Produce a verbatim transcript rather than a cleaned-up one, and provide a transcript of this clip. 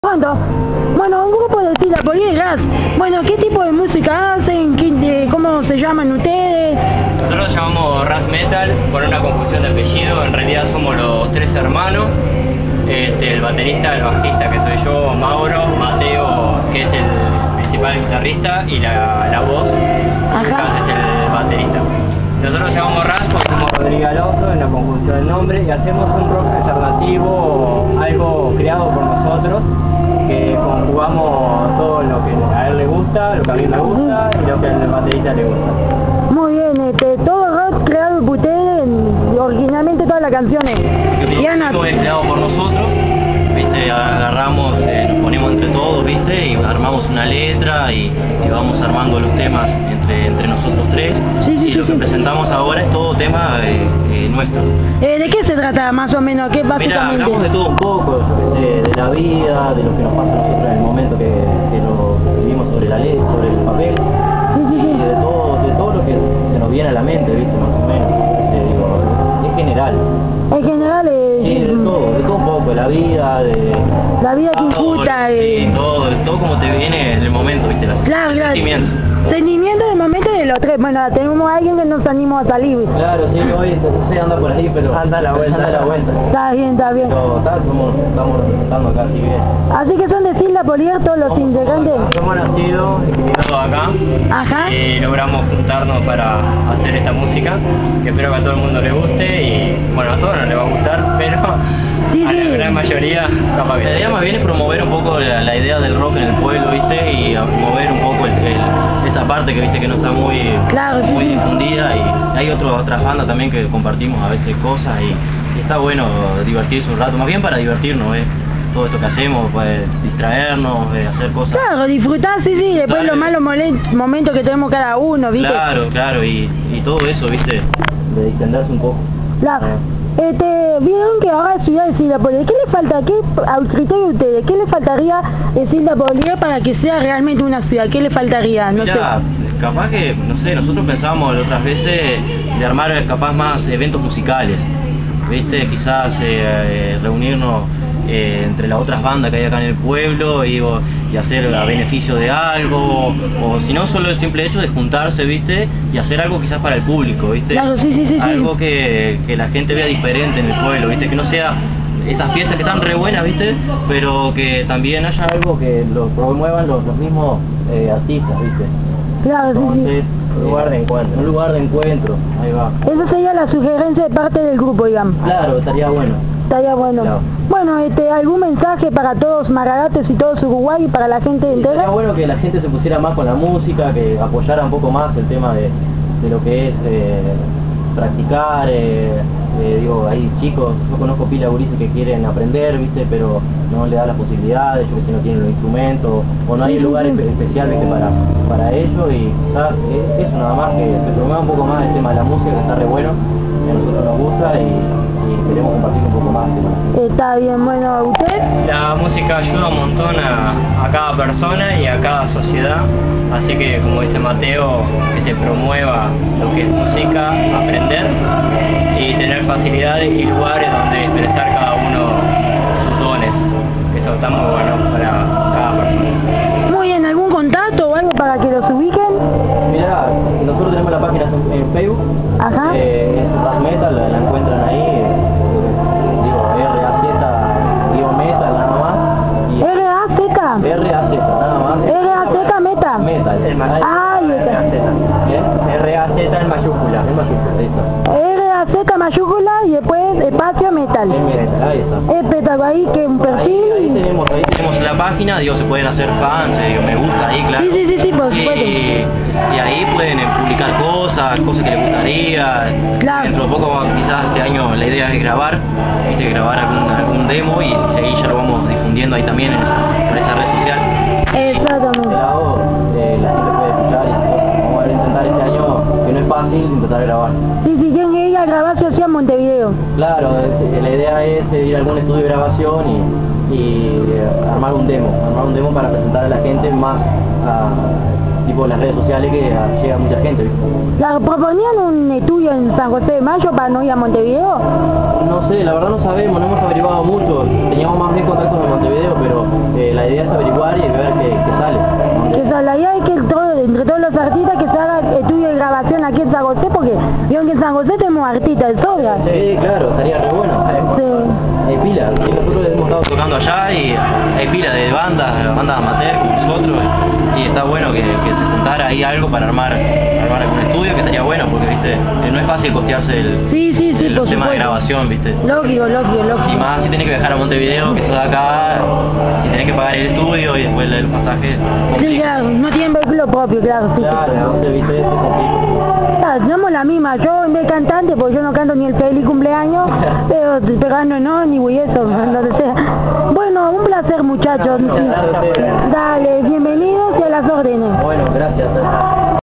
¿Cuánto? Bueno, un grupo de Silda Poliedras. Bueno, ¿qué tipo de música hacen? ¿Qué, de, ¿Cómo se llaman ustedes? Nosotros nos llamamos Ras Metal por una confusión de apellido. En realidad somos los tres hermanos. Este, el baterista, el bajista que soy yo, Mauro, Mateo, que es el principal guitarrista, y la, la voz, Lucas, es el baterista. Nosotros nos llamamos Ras porque somos Rodrigo Alonso, en la conjunción del nombre, y hacemos un rock alternativo, algo creado por nosotros, que conjugamos todo lo que a él le gusta, lo que a mí me gusta y lo que al baterista le gusta. Muy bien, este, todo rock creado por ustedes, originalmente todas las canciones. El disco es creado por nosotros, viste, agarramos, eh, nos ponemos entre todos, viste, y armamos una letra y, y vamos armando los temas entre, entre nosotros tres. Sí, sí, y sí, lo que sí. presentamos ahora es todo tema eh, eh, nuestro. Eh, ¿De qué se trata más o menos? ¿Qué Mira, básicamente? hablamos de todo un poco, yo qué sé, de la vida, de lo que nos pasa a nosotros en el momento que, que lo vivimos sobre la letra, sobre el papel, Sí, sí, y sí. de todo, de todo lo que se nos viene a la mente, viste, más o menos. Eh, digo, es general. En general, eh, Sí, de todo, de todo un poco, la vida, de... la vida que todo, imputa. sí, Eh, todo, todo como te viene en el momento, viste, la, claro, el claro. sentimiento. Sentimiento del momento de los tres. Bueno, tenemos a alguien que nos animó a salir. Claro, sí, hoy no sé, anda por ahí, pero anda la vuelta, anda la vuelta. Está bien, está bien. Pero tal, somos, estamos representando acá, así que... Así que son de Silda Poliedras todos los integrantes. Somos nacidos y criados acá. Ajá. Y logramos juntarnos para hacer esta música, que espero que a todo el mundo le guste y, bueno, a todos no les va a gustar, pero Sí, a la sí. gran mayoría capaz que... La idea más bien es promover un poco la, la idea del rock en el pueblo, ¿viste? Y a promover un poco el, el, esa parte que, ¿viste? Que no está muy, Claro, sí, muy sí. difundida, y hay otro, otras bandas también que compartimos a veces cosas, y, y está bueno divertirse un rato, más bien para divertirnos, ¿eh? Todo esto que hacemos, pues distraernos, eh, hacer cosas. Claro, disfrutar, sí, sí. Después Claro. los malos molen- momentos que tenemos cada uno, ¿viste? Claro, claro, y, y todo eso, ¿viste? De distenderse un poco. Claro. Ah. Este, vieron que ahora es ciudad de Silda Poliedras. ¿Qué le falta, qué, al criterio de ustedes, qué le faltaría en Silda Poliedras para que sea realmente una ciudad? ¿Qué le faltaría? No Mirá, sé. capaz que, no sé, nosotros pensábamos otras veces de armar capaz más eventos musicales, ¿viste? Quizás eh, eh, reunirnos eh, entre las otras bandas que hay acá en el pueblo y, o, y hacer a beneficio de algo, o si no, solo el simple hecho de juntarse, ¿viste? Y hacer algo quizás para el público, ¿viste? Claro, sí, sí, sí, sí. Algo que, que la gente vea diferente en el pueblo, ¿viste? Que no sea esas fiestas que están re buenas, ¿viste? Pero que también haya algo que lo promuevan los, los mismos eh, artistas, ¿viste? Claro, sí, sí. Entonces, un lugar de encuentro, un lugar de encuentro, ahí va. Esa sería la sugerencia de parte del grupo, digamos. Claro, estaría bueno. Estaría bueno. Claro. Bueno, este, ¿algún mensaje para todos Maragatos y todos Uruguay y para la gente entera? Sería bueno que la gente se pusiera más con la música, que apoyara un poco más el tema de, de lo que es eh, practicar, eh, eh, digo, hay chicos, yo conozco pila de gurises que quieren aprender, ¿viste? Pero no le da las posibilidades, yo que sé, no tienen los instrumentos, o no hay un lugar espe- especial, ¿viste? Para, para ello, y quizás es eso nada más, que se promueva un poco más el tema de la música, que está re bueno, que a nosotros nos gusta, y, y queremos compartir un poco más el tema. Está bien, bueno, ¿usted? La música ayuda un montón a, a cada persona y a cada sociedad, así que, como dice Mateo, que se promueva lo que es música, aprender y tener facilidades y lugares donde expresar cada uno sus dones. Eso está muy bueno para cada persona. Muy bien, ¿algún contacto o algo para que los ubiquen? Mira, nosotros tenemos la página en Facebook, Ajá. eh, es Ras Metal, la, la encuentran ahí, eh, digo, R A Z, digo Metal nada más. Y R A Z. R A Z, nada más. R A Z Meta. Metal. Ahí está. R A Z en mayúscula, en mayúscula, listo. R A Z mayúscula y después espacio metal. Metal, ahí está. Espectacular, ahí que un perfil. Ahí, ahí tenemos, ahí tenemos la página, digo, se pueden hacer fans, eh, digo, me gusta ahí, claro. Sí, sí, sí, sí, por y, supuesto. y ahí pueden eh, publicar cosas, cosas que les gustaría. Claro. Dentro de poco, quizás este año, la idea es grabar, ¿viste? Grabar algún, algún demo, y ahí ya lo vamos difundiendo ahí también en esa, por esa red social. De Exactamente. lado, eh, la gente puede escuchar y cosas. Vamos a intentar este año, que no es fácil, intentar grabar. Sí, sí, quien llegue a grabar se hacía en Montevideo. Claro, eh, la idea es eh, ir a algún estudio de grabación y, y eh, armar un demo, armar armar un demo para presentar a la gente más a tipo las redes sociales que a, llega mucha gente, ¿viste? La, ¿proponían un estudio en San José de Mayo para no ir a Montevideo? No sé, la verdad no sabemos, no hemos averiguado mucho, teníamos más bien contactos en Montevideo, pero eh, la idea es averiguar y ver qué, qué sale. Que esa, la idea es que todo, entre todos los artistas que se haga estudio de grabación aquí en San José, porque vieron que en San José tenemos artistas de sobra. Sí, claro, estaría re bueno. Sí. Hay pilas, sí, nosotros hemos estado Tocando allá y hay pila de bandas, bandas amateur como nosotros, y está bueno que, que se juntara ahí algo para armar, armar algún estudio, que estaría bueno, porque viste, eh, no es fácil costearse el, Sí, sí, sí, el por tema de supuesto. grabación, viste. Lógico, lógico, Y lógico. más si tenés que viajar a Montevideo, que sos de acá, y tenés que pagar el estudio y después el pasaje. Sí, complica. claro, no tienen vehículo propio, claro. Sí, Claro, sí. ¿dónde viste eso? Claro, somos la misma, yo en vez de cantante, porque yo no canto ni el feliz cumpleaños, pero pegando no, ni voy eso, donde sea. Bueno, un placer muchachos. Gracias a ustedes. Dale, bienvenidos y a las órdenes. Bueno, gracias.